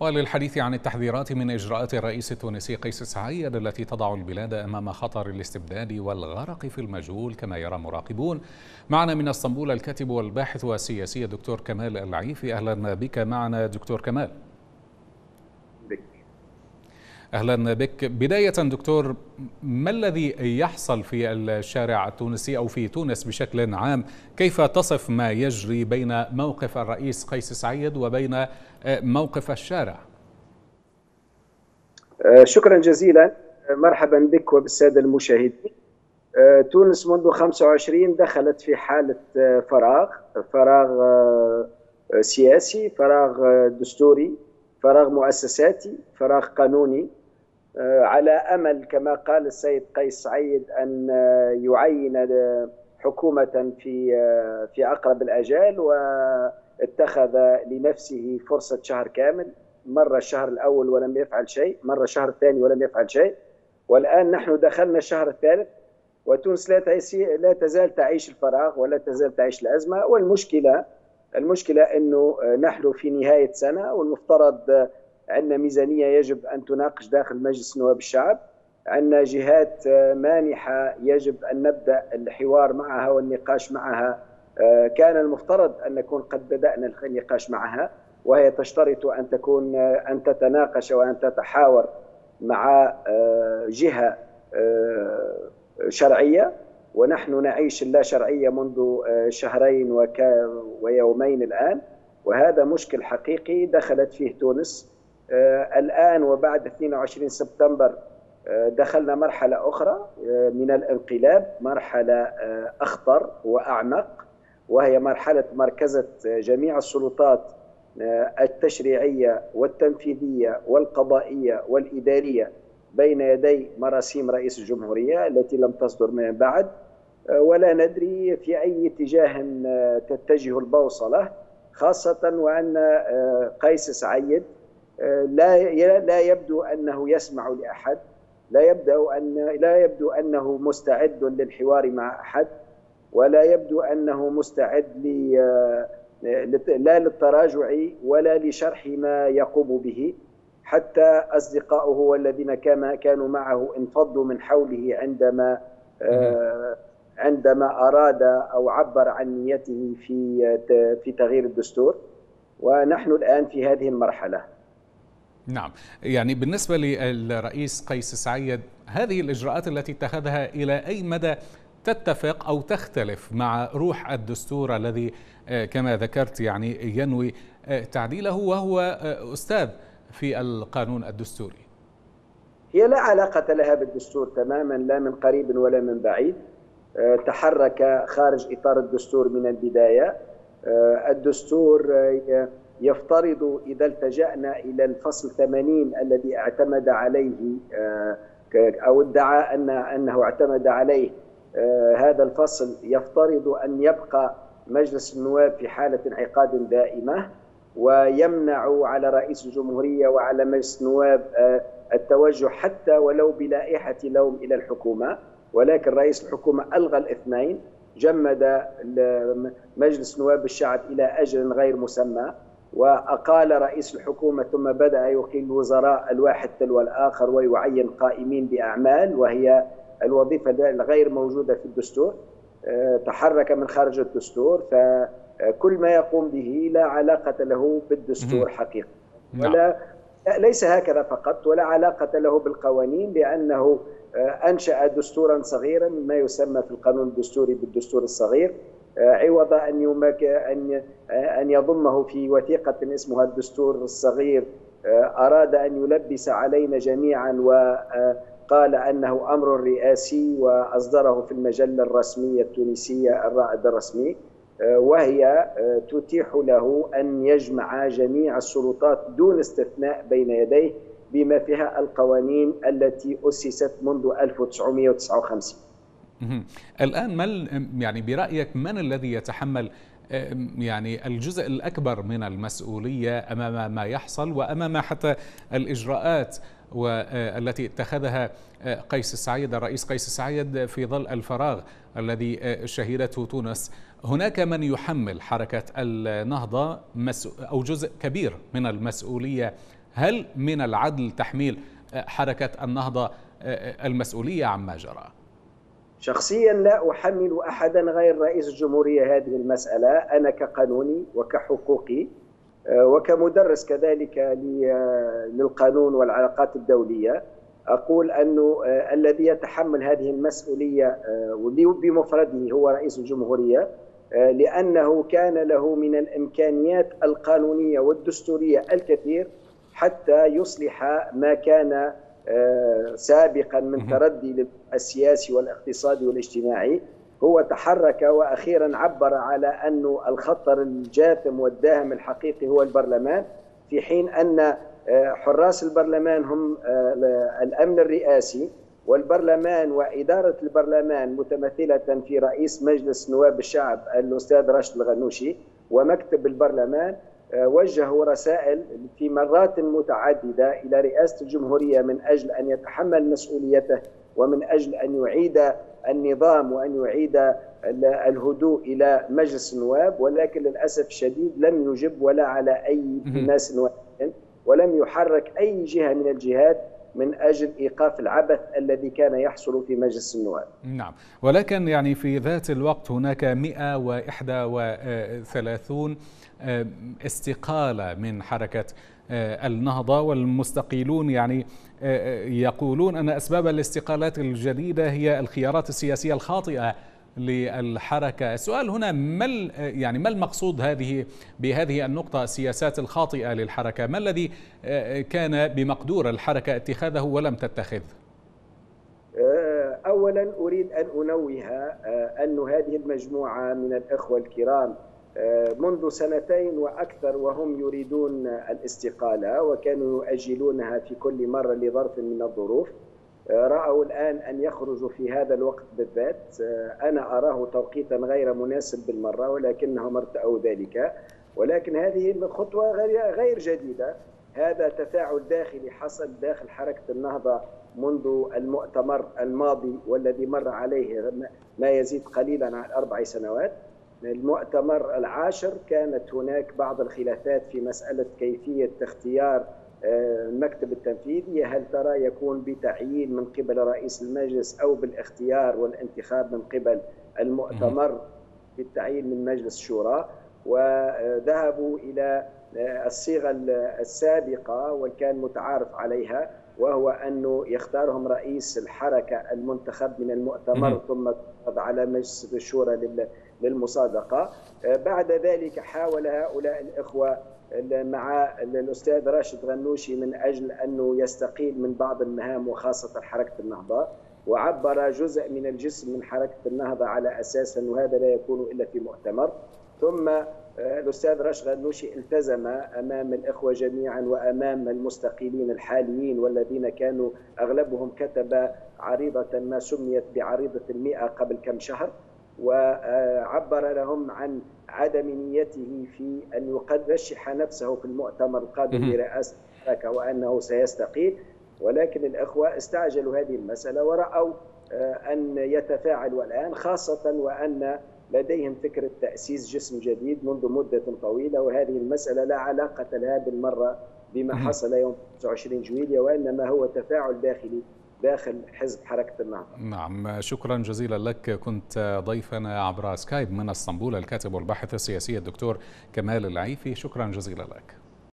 وللحديث عن التحذيرات من إجراءات الرئيس التونسي قيس سعيد التي تضع البلاد أمام خطر الاستبداد والغرق في المجهول كما يرى مراقبون. معنا من اسطنبول الكاتب والباحث والسياسي الدكتور كمال العيفي. أهلا بك معنا دكتور كمال. أهلا بك. بداية دكتور، ما الذي يحصل في الشارع التونسي أو في تونس بشكل عام؟ كيف تصف ما يجري بين موقف الرئيس قيس سعيد وبين موقف الشارع؟ شكرا جزيلا. مرحبا بك وبالسادة المشاهدين. تونس منذ 25 دخلت في حالة فراغ سياسي، فراغ دستوري، فراغ مؤسساتي، فراغ قانوني، على أمل كما قال السيد قيس سعيد أن يعين حكومة في أقرب الأجال، واتخذ لنفسه فرصة شهر كامل. مرة الشهر الأول ولم يفعل شيء، مرة الشهر الثاني ولم يفعل شيء، والآن نحن دخلنا الشهر الثالث وتونس لا تزال تعيش الفراغ ولا تزال تعيش الأزمة. والمشكلة أنه نحن في نهاية سنة، والمفترض عندنا ميزانية يجب أن تناقش داخل مجلس نواب الشعب، عندنا جهات مانحة يجب أن نبدأ الحوار معها والنقاش معها. كان المفترض أن نكون قد بدأنا النقاش معها، وهي تشترط أن تتناقش وأن تتحاور مع جهة شرعية، ونحن نعيش اللا شرعية منذ شهرين ويومين الآن، وهذا مشكل حقيقي دخلت فيه تونس. الآن وبعد 22 سبتمبر دخلنا مرحلة أخرى من الانقلاب، مرحلة أخطر وأعمق، وهي مرحلة مركزة جميع السلطات التشريعية والتنفيذية والقضائية والإدارية بين يدي مراسيم رئيس الجمهورية التي لم تصدر من بعد، ولا ندري في أي اتجاه تتجه البوصلة، خاصة وأن قيس سعيد لا يبدو أنه يسمع لأحد، لا يبدو أنه مستعد للحوار مع أحد، ولا يبدو أنه مستعد لا للتراجع ولا لشرح ما يقوم به. حتى أصدقائه والذين كانوا معه انفضوا من حوله عندما أراد أو عبر عن نيته في تغيير الدستور، ونحن الآن في هذه المرحلة. نعم، يعني بالنسبة للرئيس قيس سعيد، هذه الإجراءات التي اتخذها إلى أي مدى تتفق أو تختلف مع روح الدستور الذي كما ذكرت يعني ينوي تعديله، وهو أستاذ في القانون الدستوري؟ هي لا علاقة لها بالدستور تماما، لا من قريب ولا من بعيد. تحرك خارج إطار الدستور من البداية. الدستور يفترض إذا التجأنا إلى الفصل 80 الذي اعتمد عليه أو ادعى أنه اعتمد عليه، هذا الفصل يفترض أن يبقى مجلس النواب في حالة انعقاد دائمة، ويمنع على رئيس الجمهورية وعلى مجلس النواب التوجه حتى ولو بلائحة لوم إلى الحكومة. ولكن رئيس الحكومة ألغى الاثنين، جمد مجلس نواب الشعب إلى أجل غير مسمى، وأقال رئيس الحكومة، ثم بدأ يقيل الوزراء الواحد تلو الآخر ويعين قائمين بأعمال، وهي الوظيفة الغير موجودة في الدستور. تحرك من خارج الدستور، فكل ما يقوم به لا علاقة له بالدستور حقيقة، ليس هكذا فقط، ولا علاقة له بالقوانين، لأنه أنشأ دستورا صغيرا ما يسمى في القانون الدستوري بالدستور الصغير، عوض أن يضمه في وثيقة اسمها الدستور الصغير. أراد أن يلبس علينا جميعا وقال أنه أمر رئاسي، وأصدره في المجلة الرسمية التونسية الرائد الرسمي، وهي تتيح له أن يجمع جميع السلطات دون استثناء بين يديه، بما فيها القوانين التي أسست منذ 1959. الآن يعني برأيك من الذي يتحمل يعني الجزء الأكبر من المسؤولية أمام ما يحصل، وأمام حتى الإجراءات والتي اتخذها قيس سعيد الرئيس قيس سعيد في ظل الفراغ الذي شهدته تونس؟ هناك من يحمل حركة النهضة أو جزء كبير من المسؤولية هل من العدل تحميل حركة النهضة المسؤولية عما جرى؟ شخصيا لا أحمل أحدا غير رئيس الجمهورية هذه المسألة. أنا كقانوني وكحقوقي وكمدرس كذلك للقانون والعلاقات الدولية أقول أنه الذي يتحمل هذه المسؤولية بمفرده هو رئيس الجمهورية، لأنه كان له من الإمكانيات القانونية والدستورية الكثير حتى يصلح ما كان سابقا من تردي السياسي والاقتصادي والاجتماعي. هو تحرك وأخيرا عبر على أن الخطر الجاثم والداهم الحقيقي هو البرلمان، في حين أن حراس البرلمان هم الأمن الرئاسي، والبرلمان وإدارة البرلمان متمثلة في رئيس مجلس نواب الشعب الأستاذ راشد الغنوشي ومكتب البرلمان. وجهوا رسائل في مرات متعددة إلى رئاسة الجمهورية من أجل أن يتحمل مسؤوليته ومن أجل أن يعيد النظام وأن يعيد الهدوء إلى مجلس النواب، ولكن للأسف الشديد لم يجب ولا على أي ناس واحد، ولم يحرك أي جهة من الجهات من أجل إيقاف العبث الذي كان يحصل في مجلس النواب. نعم، ولكن يعني في ذات الوقت هناك 131 استقالة من حركة النهضة، والمستقيلون يعني يقولون أن أسباب الاستقالات الجديدة هي الخيارات السياسية الخاطئة للحركة. السؤال هنا ما المقصود بهذه النقطة، السياسات الخاطئة للحركة؟ ما الذي كان بمقدور الحركة اتخاذه ولم تتخذ؟ أولا أريد أن أنوه أن هذه المجموعة من الأخوة الكرام منذ 2 وأكثر وهم يريدون الاستقالة، وكانوا يؤجلونها في كل مرة لظرف من الظروف. رأوا الآن أن يخرجوا في هذا الوقت بالذات. أنا أراه توقيتا غير مناسب بالمرة، ولكنهم ارتأوا ذلك. ولكن هذه الخطوة غير جديدة، هذا تفاعل داخلي حصل داخل حركة النهضة منذ المؤتمر الماضي والذي مر عليه ما يزيد قليلا عن 4 سنوات. المؤتمر العاشر كانت هناك بعض الخلافات في مسألة كيفية اختيار المكتب التنفيذي، هل ترى يكون بتعيين من قبل رئيس المجلس أو بالاختيار والانتخاب من قبل المؤتمر بالتعيين من مجلس الشورى. وذهبوا إلى الصيغة السابقة وكان متعارف عليها، وهو أنه يختارهم رئيس الحركة المنتخب من المؤتمر ثم على مجلس الشورى للمصادقة. بعد ذلك حاول هؤلاء الإخوة مع الأستاذ راشد غنوشي من أجل أنه يستقيل من بعض المهام وخاصة حركة النهضة، وعبر جزء من الجسم من حركة النهضة على أساس أنه هذا لا يكون إلا في مؤتمر. ثم الأستاذ راشد غنوشي التزم أمام الإخوة جميعا وأمام المستقيلين الحاليين والذين كانوا أغلبهم كتب عريضة ما سميت بعريضة 100 قبل كم شهر، وعبر لهم عن عدم نيته في أن يرشح نفسه في المؤتمر القادم لرئاسة الحركة وأنه سيستقيل. ولكن الأخوة استعجلوا هذه المسألة ورأوا أن يتفاعلوا الآن، خاصة وأن لديهم فكرة تأسيس جسم جديد منذ مدة طويلة، وهذه المسألة لا علاقة لها بالمرة بما حصل يوم 29 جويلية، وإنما هو تفاعل داخلي داخل حزب حركة النهضة. نعم، شكرا جزيلا لك. كنت ضيفنا عبر سكايب من اسطنبول الكاتب والباحث السياسي الدكتور كمال العيفي، شكرا جزيلا لك.